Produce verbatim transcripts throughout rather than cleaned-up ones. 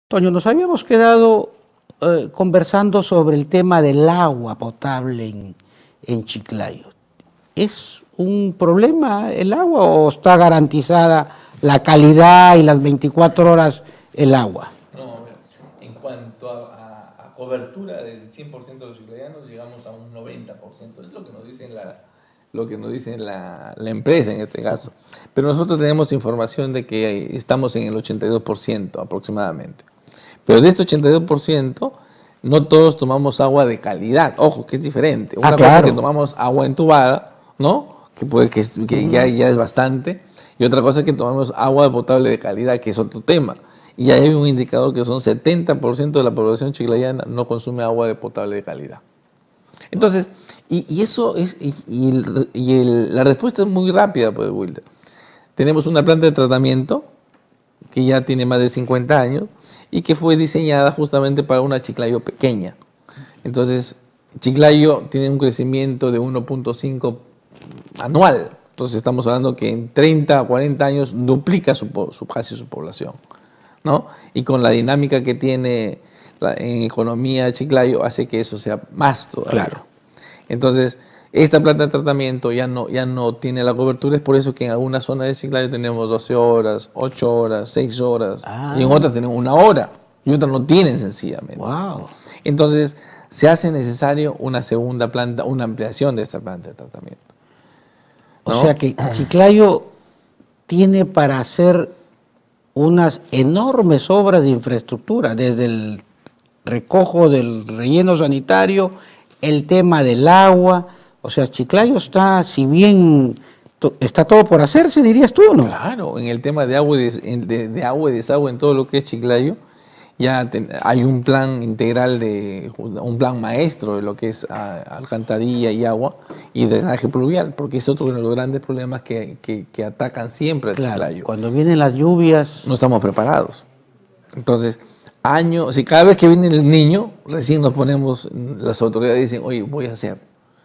Toño, nos habíamos quedado eh, conversando sobre el tema del agua potable en, en Chiclayo. ¿Es un problema el agua o está garantizada la calidad y las veinticuatro horas el agua? No, en cuanto a, a, a cobertura del cien por ciento de los chiclayanos, llegamos a un noventa por ciento. Es lo que nos dicen la, lo que nos dice la, la empresa en este caso. Pero nosotros tenemos información de que estamos en el ochenta y dos por ciento aproximadamente. Pero de este ochenta y dos por ciento, no todos tomamos agua de calidad. Ojo, que es diferente. Una ah, cosa claro. es que tomamos agua entubada, ¿no? Que, puede, que, es, que ya, ya es bastante. Y otra cosa es que tomamos agua potable de calidad, que es otro tema. Y hay un indicador que son setenta por ciento de la población chiclayana no consume agua de potable de calidad. Entonces, y, y eso es, y, y, el, y el, la respuesta es muy rápida, pues, Wilder. Tenemos una planta de tratamiento que ya tiene más de cincuenta años y que fue diseñada justamente para una Chiclayo pequeña. Entonces, Chiclayo tiene un crecimiento de uno punto cinco anual. Entonces, estamos hablando que en treinta o cuarenta años duplica su, su, casi su población, ¿no? Y con la dinámica que tiene la, en economía Chiclayo hace que eso sea más todavía. Claro. Entonces, esta planta de tratamiento ya no, ya no tiene la cobertura, es por eso que en algunas zonas de Chiclayo tenemos doce horas, ocho horas, seis horas, ah. y en otras tenemos una hora, y otras no tienen sencillamente. Wow. Entonces, se hace necesario una segunda planta, una ampliación de esta planta de tratamiento, ¿no? O sea que Chiclayo tiene para hacer unas enormes obras de infraestructura, desde el recojo del relleno sanitario, el tema del agua. O sea, Chiclayo está, si bien to, está todo por hacerse, dirías tú, ¿no? Claro, en el tema de agua y, de, de, de agua y desagüe en todo lo que es Chiclayo, ya te, hay un plan integral, de un plan maestro de lo que es a, alcantarilla y agua y drenaje pluvial, porque es otro de los grandes problemas que, que, que atacan siempre a claro, Chiclayo. Cuando vienen las lluvias... No estamos preparados. Entonces, año, si cada vez que viene el niño, recién nos ponemos, las autoridades dicen, oye, voy a hacer.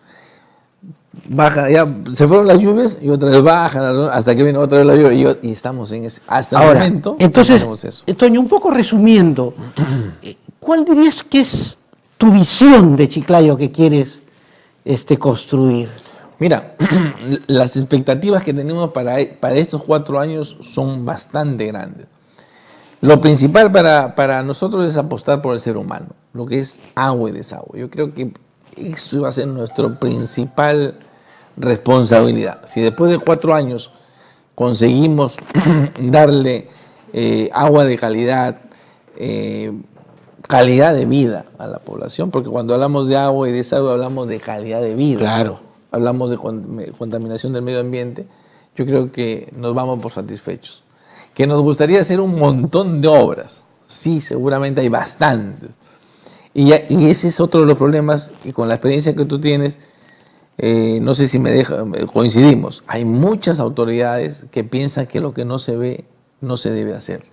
Baja, ya se fueron las lluvias y otra vez bajan hasta que viene otra vez la lluvia y, y estamos en ese, hasta Ahora, el momento. Entonces, eso. Toño, un poco resumiendo, ¿cuál dirías que es tu visión de Chiclayo que quieres este, construir? Mira, las expectativas que tenemos para, para estos cuatro años son bastante grandes. Lo principal para, para nosotros es apostar por el ser humano, lo que es agua y desagüe. Yo creo que eso va a ser nuestra principal responsabilidad. Si después de cuatro años conseguimos darle eh, agua de calidad, eh, calidad de vida a la población, porque cuando hablamos de agua y desagüe hablamos de calidad de vida. Claro. Hablamos de contaminación del medio ambiente, yo creo que nos vamos por satisfechos. Que nos gustaría hacer un montón de obras, sí, seguramente hay bastantes. Y, ya, y ese es otro de los problemas, y con la experiencia que tú tienes, eh, no sé si me deja, coincidimos, hay muchas autoridades que piensan que lo que no se ve no se debe hacer.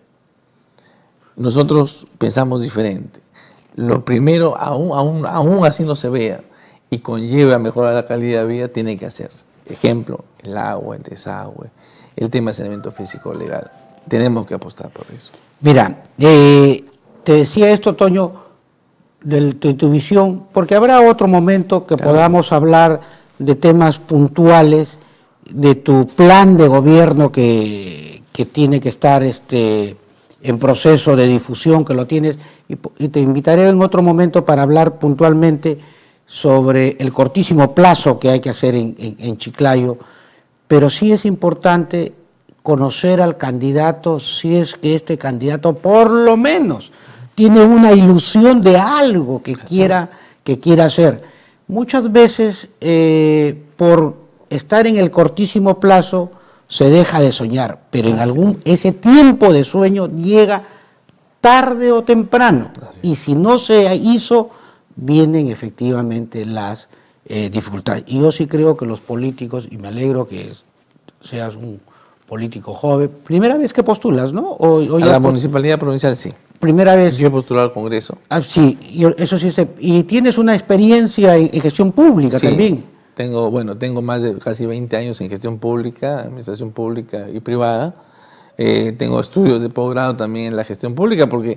Nosotros pensamos diferente. Lo primero, aún, aún, aún así no se vea y conlleve a mejorar la calidad de vida, tiene que hacerse. Ejemplo, el agua, el desagüe, el tema de saneamiento físico legal. Tenemos que apostar por eso. Mira, eh, te decía esto, Toño, de, de tu visión, porque habrá otro momento que claro. podamos hablar de temas puntuales, de tu plan de gobierno que, que tiene que estar este, en proceso de difusión, que lo tienes, y, y te invitaré en otro momento para hablar puntualmente sobre el cortísimo plazo que hay que hacer en, en, en Chiclayo, pero sí es importante conocer al candidato, si es que este candidato por lo menos tiene una ilusión de algo que quiera, que quiera hacer. Muchas veces eh, por estar en el cortísimo plazo se deja de soñar, pero en algún ese tiempo de sueño llega tarde o temprano, y si no se hizo, vienen efectivamente las eh, dificultades. Y yo sí creo que los políticos, y me alegro que seas un político joven, primera vez que postulas, ¿no? O, o a la municipalidad provincial, sí. Primera vez. Yo he postulado al Congreso. Ah, sí, yo, eso sí. Se, y tienes una experiencia en, en gestión pública sí, también. Tengo, bueno, tengo más de casi veinte años en gestión pública, administración pública y privada. Eh, tengo estudios de posgrado también en la gestión pública, porque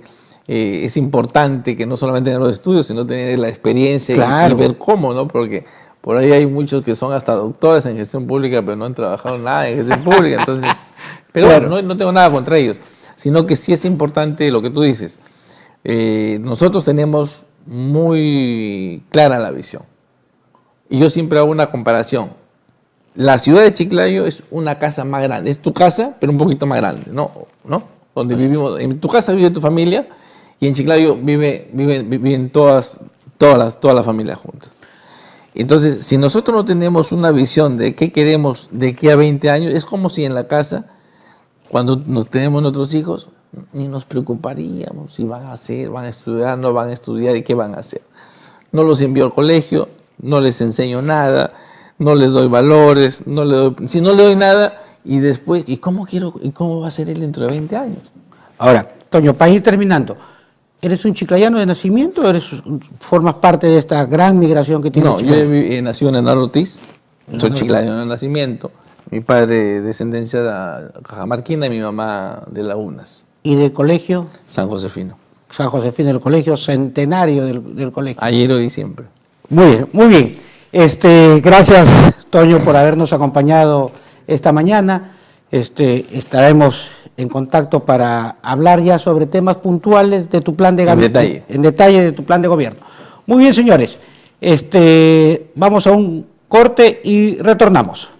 eh, es importante que no solamente tengan los estudios, sino tener la experiencia Claro. y, y ver cómo, ¿no? Porque por ahí hay muchos que son hasta doctores en gestión pública, pero no han trabajado nada en gestión pública. Entonces, pero Claro. bueno, no, no tengo nada contra ellos, sino que sí es importante lo que tú dices. Eh, nosotros tenemos muy clara la visión. Y yo siempre hago una comparación. La ciudad de Chiclayo es una casa más grande. Es tu casa, pero un poquito más grande, ¿no? ¿No? Donde vivimos. En tu casa vive tu familia y en Chiclayo vive, vive, viven todas, todas las, todas las familias juntas. Entonces, si nosotros no tenemos una visión de qué queremos de aquí a veinte años, es como si en la casa, cuando nos tenemos nuestros hijos, ni nos preocuparíamos si van a hacer, van a estudiar, no van a estudiar y qué van a hacer. No los envío al colegio, no les enseño nada, no les doy valores, no le doy, si no le doy nada, y después, ¿y cómo quiero, y cómo va a ser él dentro de veinte años? Ahora, Toño, para ir terminando, ¿eres un chiclayano de nacimiento o eres, formas parte de esta gran migración que tiene No, yo Chiclayo? he, he nacido en Hernán Ortiz, soy Hernán chiclayano de nacimiento, mi padre de descendencia cajamarquina y mi mamá de Lagunas, ¿Y del colegio? San Josefino. San Josefino, del colegio centenario del, del colegio. Ayer, hoy y siempre. Muy bien, muy bien. Este, gracias, Toño, por habernos acompañado esta mañana. Este, estaremos en contacto para hablar ya sobre temas puntuales de tu plan de En gabinete. detalle. En detalle de tu plan de gobierno. Muy bien, señores. Este, vamos a un corte y retornamos.